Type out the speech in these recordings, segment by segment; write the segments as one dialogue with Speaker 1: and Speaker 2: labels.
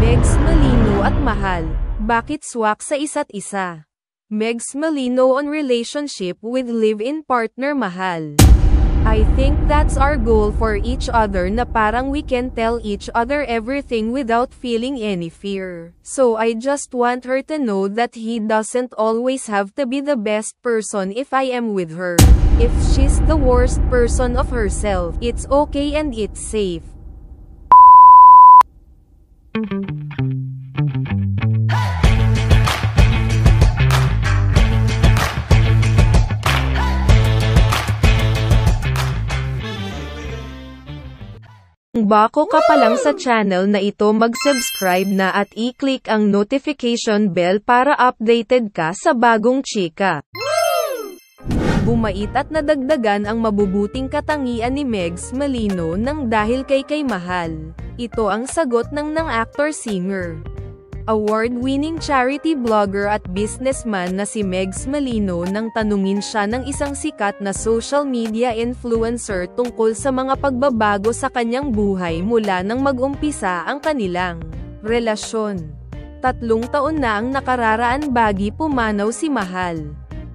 Speaker 1: Megs Malino at Mahal, bakit swak sa isa't isa? Megs Malino on relationship with live-in partner Mahal. I think that's our goal for each other na parang we can tell each other everything without feeling any fear. So I just want her to know that he doesn't always have to be the best person if I am with her. If she's the worst person of herself, it's okay and it's safe. Kung bago ka pa lang sa channel na ito, mag-subscribe na at i-click ang notification bell para updated ka sa bagong chika. Bumait at nadagdagan ang mabubuting katangian ni Megs Malino nang dahil kay Mahal. Ito ang sagot ng actor-singer. Award-winning charity blogger at businessman na si Megs Malino nang tanungin siya ng isang sikat na social media influencer tungkol sa mga pagbabago sa kanyang buhay mula nang mag-umpisa ang kanilang relasyon. 3 taon na ang nakararaan bagi pumanaw si Mahal.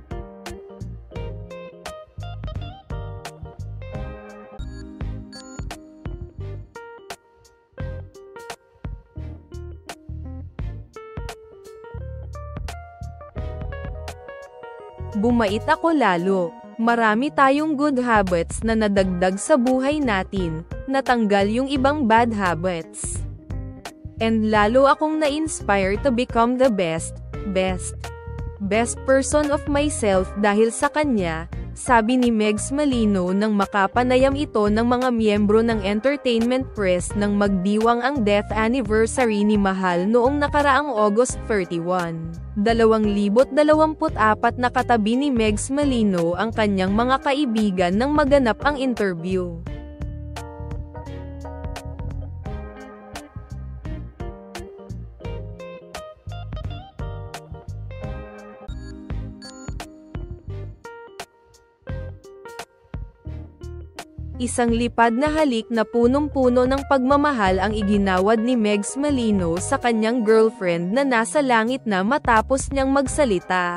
Speaker 1: Bumait ako lalo. Marami tayong good habits na nadagdag sa buhay natin, natanggal yung ibang bad habits. And lalo akong na-inspire to become the best person of myself dahil sa kanya, sabi ni Megs Malino nang makapanayam ito ng mga miyembro ng entertainment press nang magdiwang ang death anniversary ni Mahal noong nakaraang August 31. 2024 nakatabi ni Megs Malino ang kanyang mga kaibigan nang maganap ang interview. Isang lipad na halik na punong-puno ng pagmamahal ang iginawad ni Megs Malino sa kanyang girlfriend na nasa langit na matapos niyang magsalita.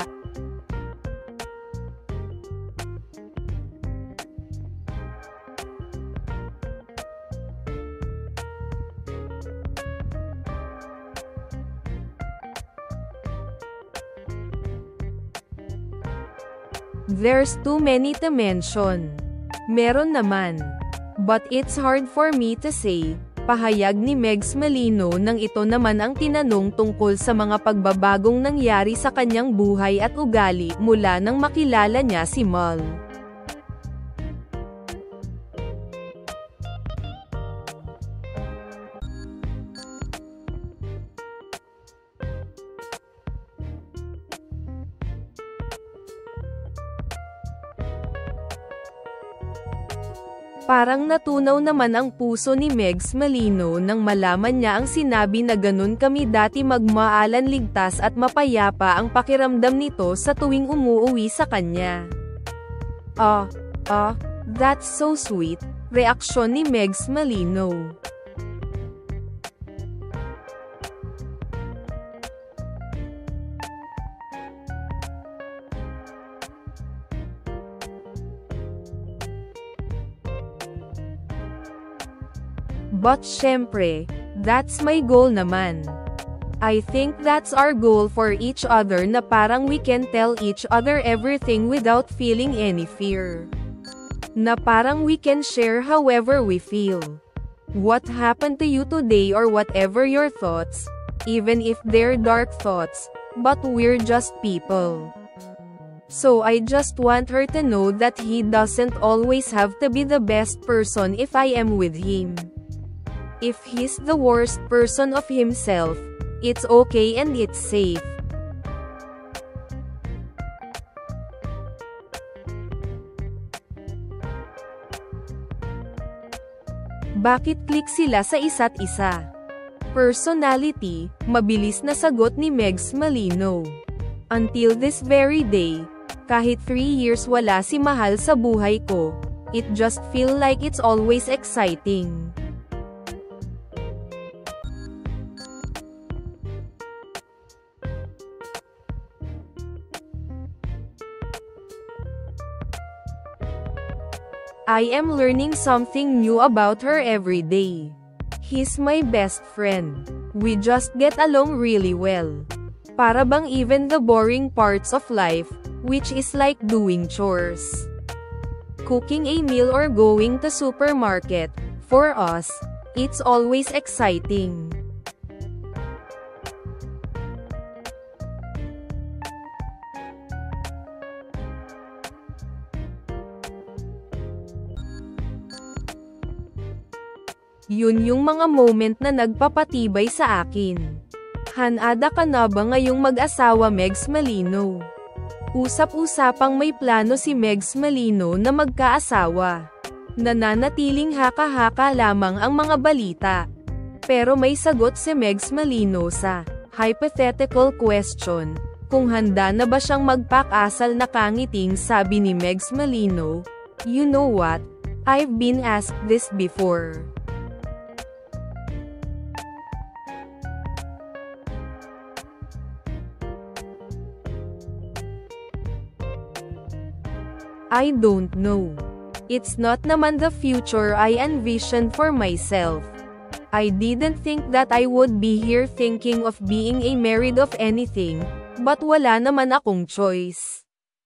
Speaker 1: There's too many to mention. Meron naman. But it's hard for me to say, pahayag ni Megs Malino nang ito naman ang tinanong tungkol sa mga pagbabagong nangyari sa kanyang buhay at ugali mula nang makilala niya si Mal. Parang natunaw naman ang puso ni Megs Malino nang malaman niya ang sinabi na ganun kami dati magmaalan, ligtas at mapayapa ang pakiramdam nito sa tuwing umuuwi sa kanya. That's so sweet, reaksyon ni Megs Malino. But syempre, that's my goal naman. I think that's our goal for each other na parang we can tell each other everything without feeling any fear. Na parang we can share however we feel. What happened to you today or whatever your thoughts, even if they're dark thoughts, but we're just people. So I just want her to know that he doesn't always have to be the best person if I am with him. If he's the worst person of himself, it's okay and it's safe. Bakit click sila sa isa't isa? Personality, mabilis na sagot ni Megs Malino. Until this very day, kahit 3 years wala si Mahal sa buhay ko, it just feel like it's always exciting. I am learning something new about her every day. He's my best friend. We just get along really well. Para bang even the boring parts of life, which is like doing chores, cooking a meal or going to supermarket, for us, it's always exciting. Yun yung mga moment na nagpapatibay sa akin. Hanada ka na ba ngayong mag-asawa Megs Malino? Usap-usapang may plano si Megs Malino na magkaasawa. Nananatiling haka-haka lamang ang mga balita. Pero may sagot si Megs Malino sa hypothetical question, kung handa na ba siyang magpakasal na kangiting. Sabi ni Megs Malino, "You know what? I've been asked this before. I don't know. It's not naman the future I envisioned for myself. I didn't think that I would be here thinking of being a married of anything, but wala naman akong choice.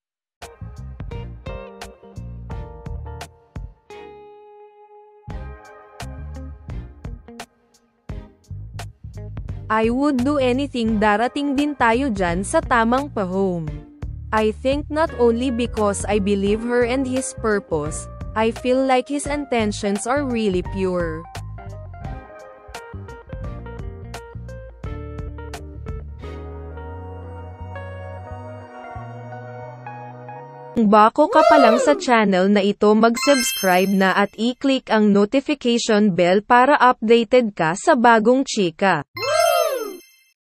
Speaker 1: I would do anything, darating din tayo dyan sa tamang pahome. I think not only because I believe her and his purpose, I feel like his intentions are really pure. Kung bago ka pa lang sa channel na ito, mag-subscribe na at i-click ang notification bell para updated ka sa bagong chika.